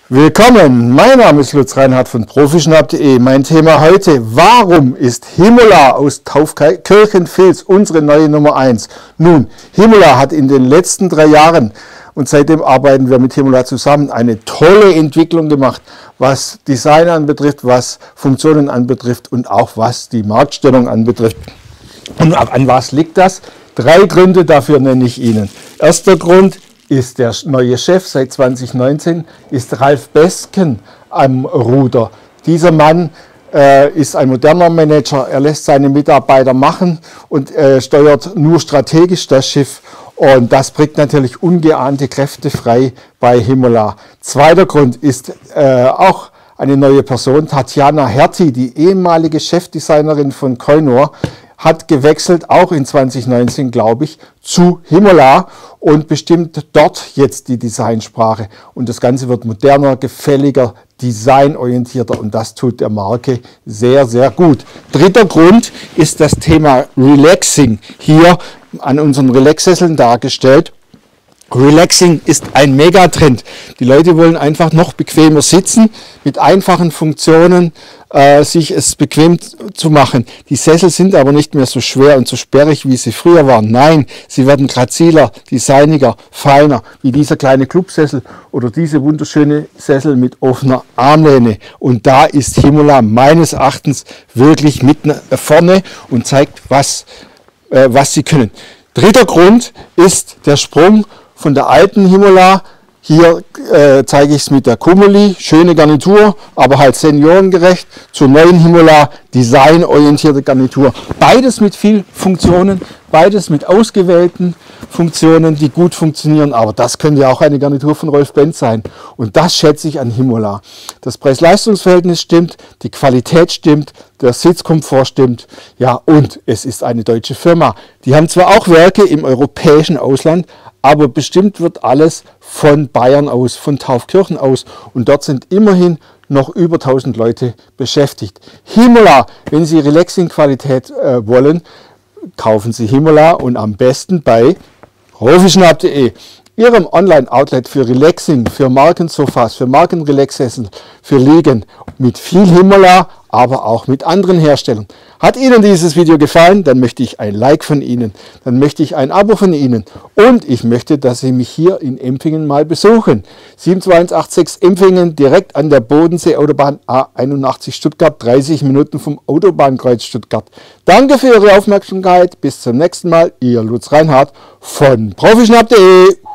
Willkommen, mein Name ist Lutz Reinhardt von Profischnapp.de. Mein Thema heute: Warum ist Himola aus Taufkirchen-Vils unsere neue Nummer 1? Nun, Himola hat in den letzten 3 Jahren, und seitdem arbeiten wir mit Himola zusammen, eine tolle Entwicklung gemacht, was Design anbetrifft, was Funktionen anbetrifft und auch was die Marktstellung anbetrifft. Und an was liegt das? 3 Gründe dafür nenne ich Ihnen. Erster Grund ist der neue Chef seit 2019, ist Ralf Besken am Ruder. Dieser Mann ist ein moderner Manager, er lässt seine Mitarbeiter machen und steuert nur strategisch das Schiff. Und das bringt natürlich ungeahnte Kräfte frei bei Himola. Zweiter Grund ist auch eine neue Person, Tatjana Hertie, die ehemalige Chefdesignerin von Koinor, hat gewechselt, auch in 2019, glaube ich, zu Himola und bestimmt dort jetzt die Designsprache. Und das Ganze wird moderner, gefälliger, designorientierter und das tut der Marke sehr, sehr gut. Dritter Grund ist das Thema Relaxing, hier an unseren Relax-Sesseln dargestellt. Relaxing ist ein Megatrend. Die Leute wollen einfach noch bequemer sitzen, mit einfachen Funktionen sich es bequem zu machen. Die Sessel sind aber nicht mehr so schwer und so sperrig, wie sie früher waren. Nein, sie werden graziler, designiger, feiner, wie dieser kleine Clubsessel oder diese wunderschöne Sessel mit offener Armlehne. Und da ist Himola meines Erachtens wirklich mit vorne und zeigt, was sie können. Dritter Grund ist der Sprung von der alten Himola, hier zeige ich es mit der Kumuli, schöne Garnitur, aber halt seniorengerecht, zur neuen Himola, designorientierte Garnitur. Beides mit viel Funktionen, beides mit ausgewählten Funktionen, die gut funktionieren, aber das könnte ja auch eine Garnitur von Rolf Benz sein. Und das schätze ich an Himola. Das Preis-Leistungs-Verhältnis stimmt, die Qualität stimmt, der Sitzkomfort stimmt, ja, und es ist eine deutsche Firma. Die haben zwar auch Werke im europäischen Ausland, aber bestimmt wird alles von Bayern aus, von Taufkirchen aus. Und dort sind immerhin noch über 1000 Leute beschäftigt. Himola, wenn Sie Relaxing-Qualität wollen, kaufen Sie Himola und am besten bei Profischnapp.de, Ihrem Online-Outlet für Relaxing, für Markensofas, für Markenrelaxessen, für Liegen mit viel Himola, aber auch mit anderen Herstellern. Hat Ihnen dieses Video gefallen, dann möchte ich ein Like von Ihnen, dann möchte ich ein Abo von Ihnen und ich möchte, dass Sie mich hier in Empfingen mal besuchen. 72186 Empfingen, direkt an der Bodensee-Autobahn A81 Stuttgart, 30 Minuten vom Autobahnkreuz Stuttgart. Danke für Ihre Aufmerksamkeit, bis zum nächsten Mal, Ihr Lutz Reinhardt von Profischnapp.de.